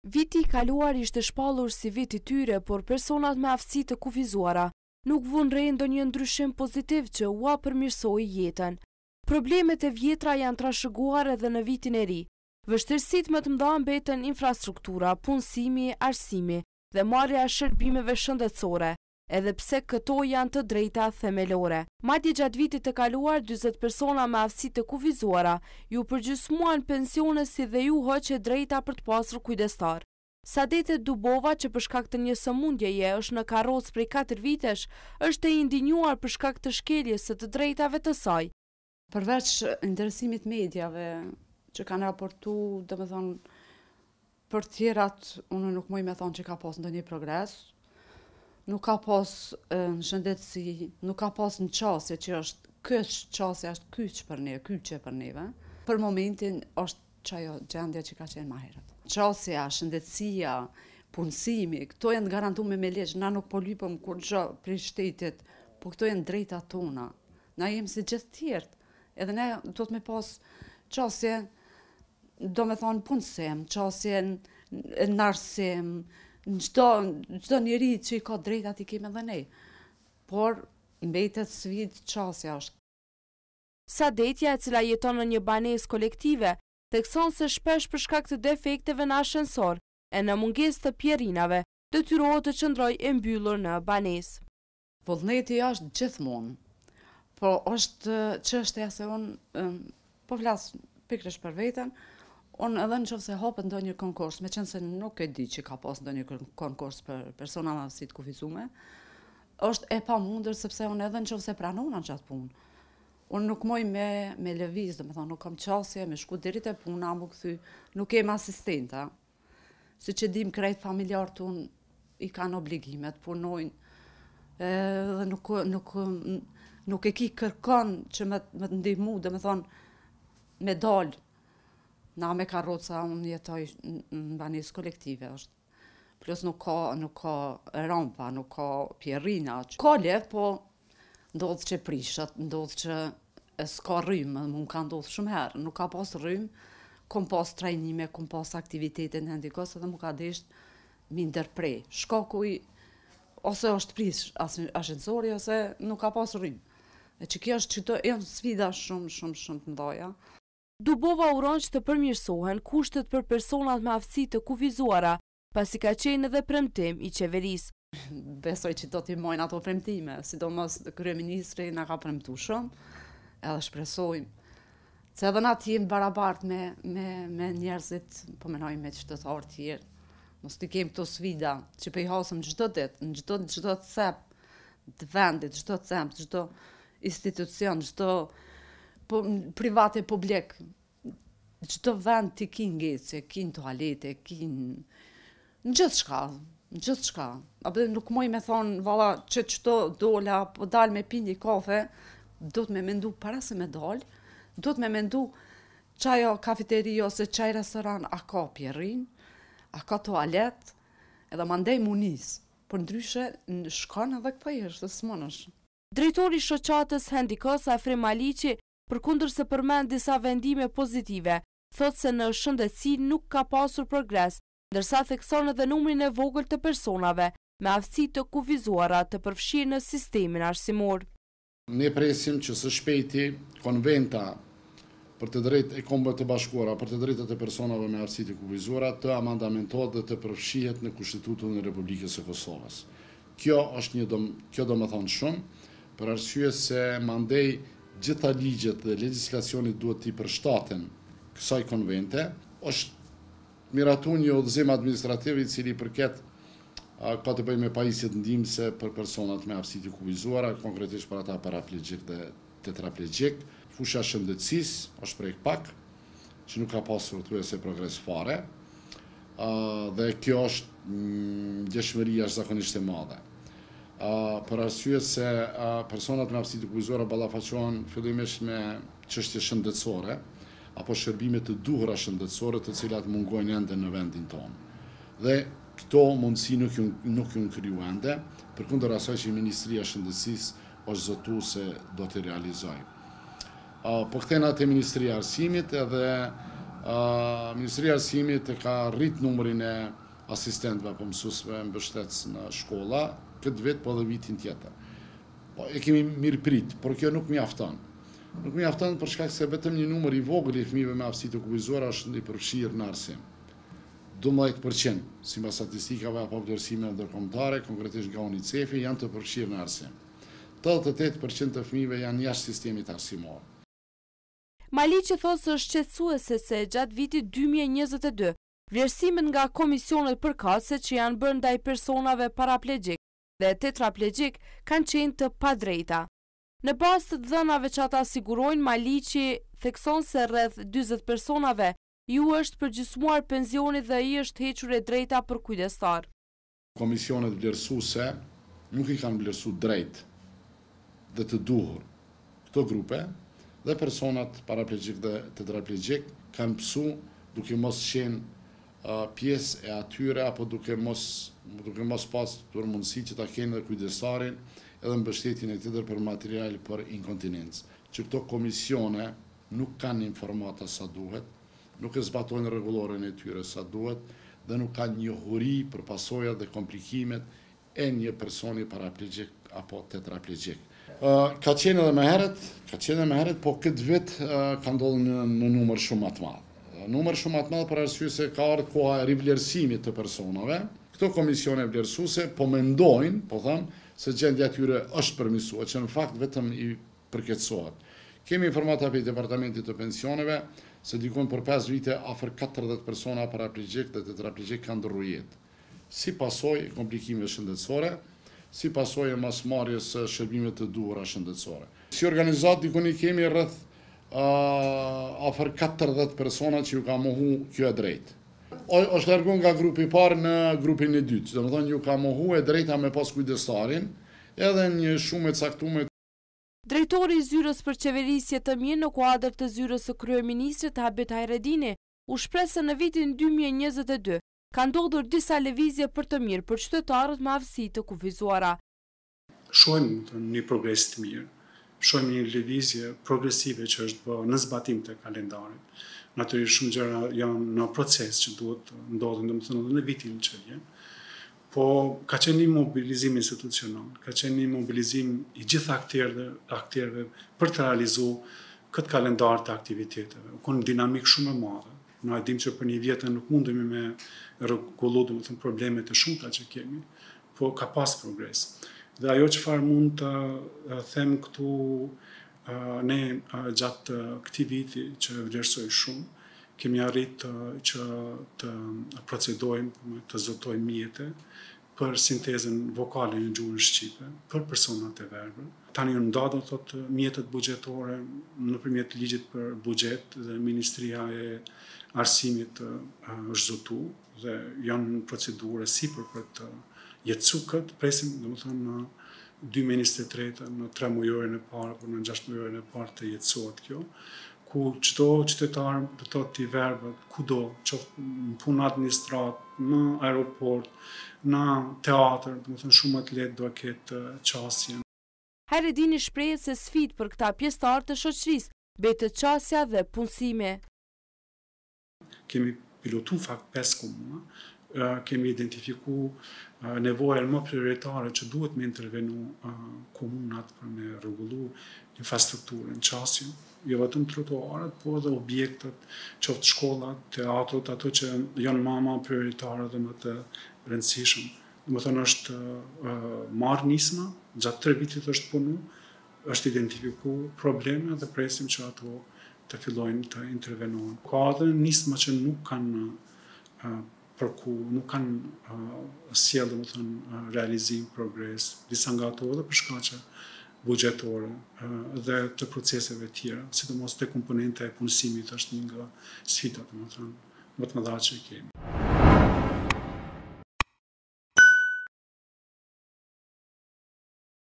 Viti i kaluar ishte shpallur si vit i tyre, por personat me aftësi të kufizuara nuk vun re ndonjë ndryshim pozitiv që ua përmirësoi jetën. Problemet e vjetra janë trashëguar edhe në vitin e ri. Vështirësitë më të mëdha mbeten infrastruktura, punësimi, arsimi dhe marrja e shërbimeve shëndetësore, edhe pse këto janë të drejta themelore. Madje gjatë vitit të kaluar, 40 persona me aftësi të kufizuara ju përgjysmuan pensione si dhe ju hoqe drejta për të pasur kujdestar. Sadete Dubova, që për shkak të një sëmundjeje është në karrocë prej 4 vitesh, është e indinjuar për shkak të shkeljes së të drejtave të saj. Përveç interesimit medjave që kanë raportu, domethënë për tjerat, unë nuk muj me thonë që ka pas ndonjë progres, nuk ka pas në shëndetësi, nuk ka pas në qasje që është qasje është kyçe për neve. Për momentin është çajo gjendja që ka qenë më herët. Qasja, shëndetësia, punësimi, këto janë garantuar me ligj, na nuk po lypëm kur gjë prej shtetit, po këto janë drejta tona. Na jemi si gjithë tjerët. Edhe ne do të me pas qasje, do me thonë punësim, qasje në arsim, çdo njeri që i ka drejtat i kemi edhe ne. Por mbetet sfidë qasja është. Sadetja, e cila jeton në një banesë kolektive, thekson se shpesh për shkak të defekteve në ashensor e në mungesë të pjerinave, detyrohet të qëndrojë e mbyllur në banesë. Vullneti është gjithmonë. Po është çështja se unë po flas pikërisht për veten, unë edhe nëse hapet ndonjë konkurs, meqense se nuk e di që ka pas ndonjë konkurs për persona me aftësi të kufizuara, është e pamundur sepse unë edhe nëse pranona gjatë punë. Unë nuk moj me lëviz, domethënë nuk kam qasje, me shku deri te puna, më kthy, nuk kem asistenta. Siç e dim krejt familjarët unë i kanë obligimet, punojnë, edhe nuk e ki kërkon që me të ndihmu, domethënë me dalë. Na me karroca unë jetoj në banesë kolektive është. Plus nuk ka rampa, nuk ka pjerrina. Ka lev, po ndodh që prishet, ndodh që s'ka rrymë, më ka ndodhur shumë herë, nuk ka pas rrymë, kom pas trajnime, kom pas aktivitete në ndikos, edhe më ka desht mi ndërprej. Shkaku ose është prish ashensori, ose nuk ka pas rrymë. E që kjo është që janë sfida shumë të mëdha. Dubova uron që të përmirësohen kushtet për personat me aftësi të kufizuara, pasi ka qenë edhe premtim i qeverisë. Besoj që do t'i mojnë ato premtime, sidomos kryeministri na ka premtu shumë, edhe shpresojmë. Se edhe na t'jemi barabartë me njerëzit, po menojmë me qytetarë tjerë. Mos t'i kem këto sfida, që pe i hasëm çdo ditë, në çdo cep të vendit, çdo cep, çdo institucion, çdo private publik, çdo vend t'i ki ngecje, ki në toalete, ki në gjithë shka. Apo nuk moj me thonë, valla, që qëto dola, po dal me pi një kafe, do të me mendu para se me dal, do të me mendu qajo kafeteri ose qaj restoran, a ka pjerrin, a ka toalet, edhe mandej munis, por ndryshe në shkon edhe këpëjër, se s'monësh. Drejtori shoqatës Hendikos Afrim Maliqi, përkundër se përmend disa vendime pozitive, thot se në shëndetësi nuk ka pasur progres, ndërsa thekson edhe numrin e vogël të personave me aftësi të kufizuara të përfshirë në sistemin arsimor. Ne presim që së shpejti konventa për të drejtë e Kombëve të Bashkuara për të drejtat e personave me aftësi të kufizuara të amandamentohet dhe të përfshihet në Kushtetutën e Republikës së Kosovës. Kjo do më thonë shumë, për arsye se mandej gjitha ligjet dhe legislacionit duhet t'i përshtaten kësaj konvente, është miratu një udhëzim administrativ i cili përket ka të bëjë me pajisjet ndihmëse për personat me aftësi të kufizuara, konkretisht për ata paraplegjik dhe tetraplegjik. Fusha shëndetësisë është prek pak, që nuk ka pasur thuajse progres fare, dhe kjo është ndjeshmëri jashtëzakonisht e madhe. Për arsye se personat me aftësi të kufizuara ballafaqohen fillimisht me çështje shëndetësore apo shërbime të duhura shëndetësore të cilat mungojnë ende në vendin tonë. Dhe këto mundësi nuk ju kriju ende, përkundër asaj që Ministria e Shëndetësisë është zotuar se do të realizojë. Po kthena te Ministria e Arsimit edhe Ministria e Arsimit e ka rrit numrin e asistentëve apo mësuesve mbështetës në shkolla, këtë vit po edhe vitin tjetër. Po e kemi mirëprit, por kjo nuk mjafton. Nuk mjafton për shkak se vetëm një numër i vogël i fëmijëve me aftësi të kufizuara është i përfshirë në arsim. 12% sipas statistikave apo vlerësimeve ndërkombëtare, konkretisht nga UNICEF-i, janë të përfshirë në arsim. 88% të fëmijëve janë jashtë sistemit arsimor. Maliqi thotë se është shqetësuese se gjatë vitit 2022, vlerësimet nga komisionet përkatëse që janë bërë ndaj personave paraplegjik dhe tetraplegjik kanë qenë të padrejta. Në bazë të dhënave që ata sigurojnë, Maliqi thekson se rreth 40 personave ju është përgjysmuar pensioni dhe i është hequr e drejta për kujdestar. Komisionet vlerësuese nuk i kanë vlerësu drejt dhe të duhur këto grupe dhe personat paraplegjik dhe tetraplegjik kanë pësu duke mos qenë pjesë e atyre apo duke mos pas të mundësi që ta kenë dhe kujdestarin edhe mbështetjen e tjetër për material për inkontinencë. Që këto komisione nuk kanë informata sa duhet, nuk e zbatojnë rregulloren e tyre sa duhet dhe nuk kanë njohuri për pasojat dhe komplikimet e një personi paraplegjik apo tetraplegjik. Ka qenë edhe më herët, po këtë vit ka ndodhur në numër shumë më të madh. Numër shumë më të madh për arsye se ka ardhur koha e rivlerësimit të personave. Këto komisione vlerësuese po mendojnë, po them, se gjendja e tyre është përmirësuar, që në fakt vetëm i përkeqësohet. Kemi informata për Departamentit të Pensioneve se dikon për 5 vite afër 40 persona paraplegjik dhe tetraplegjik kanë ndërruar jetë. Si pasojë e komplikimeve shëndetësore, si pasojë e mosmarrjes së shërbimeve të duhura shëndetësore. Si organizat dikon i kemi rreth afër 40 persona që ju ka mohu kjo e drejtë. Është larguar nga grupi i parë në grupin e dytë, domethënë ju ka mohu e drejta me pas kujdestarin, edhe një shumë e caktuar. Drejtori i Zyrës për Qeverisje të Mirë në kuadër të Zyrës së Kryeministrit Habet Hajredini u shpreh se në vitin 2022 ka ndodhur disa lëvizje për të mirë për qytetarët me aftësi të kufizuara. Shohim një progres të mirë, shohim një lëvizje progresive që është bërë në zbatim të kalendarit. Natyrisht shumë gjëra janë në proces që duhet ndodhin, domethënë në vitin që vjen. Po ka qenë një mobilizim institucional, ka qenë një mobilizim i gjithë akterëve për të realizuar këtë kalendar të aktiviteteve. Ka një dinamik shumë e madhe. Na e dim që për një vjetë nuk mundemi me rregullu domethënë problemet e shumta që kemi, po ka pas progres. Dhe ajo çfarë mund të them këtu ne gjatë këtij viti që vlerësoj shumë, kemi arritë që të procedojmë, të zotojmë mjete për sintezën vokale në gjuhën shqipe, për personat e verbër. Tani ju ndodhen thotë mjetet buxhetore nëpërmjet ligjit për buxhet dhe Ministria e Arsimit është zotuar dhe janë në procedurë sipër për të jetësuar këtë, presim domethënë në 2023 në 3 mujorin e parë apo në 6 mujorin e parë të jetësohet kjo, ku çdo qytetar do të thotë i verbët kudo, qoftë në punë administrat, në aeroport, në teatr, domethënë shumë më të lehtë do ketë qasjen. Hajredini shprehet se sfidë për këta pjesëtarë të shoqërisë betet qasja dhe punësimi. Kemi pilotuar fakt 5 komuna, kemi identifikuar nevojën më prioritare që duhet me intervenu komunat për me rregullu infrastrukturën, qasjen, jo vetëm trotuarët, po edhe objektet, qoftë shkollat, teatrot, ato që janë më prioritare dhe më të rëndësishëm. Domethënë është marrë nisma, gjatë 3 vitit është punu, është identifiku probleme dhe presim që ato të fillojnë të intervenohen. Ka edhe nisma që nuk kanë nuk kanë sjellë domethënë realizim, progres, disa nga ato edhe për shkaqe buxhetore dhe të proceseve tjera, sidomos te komponenta e punësimit është një nga sfidat domethënë më të mëdha që kemi.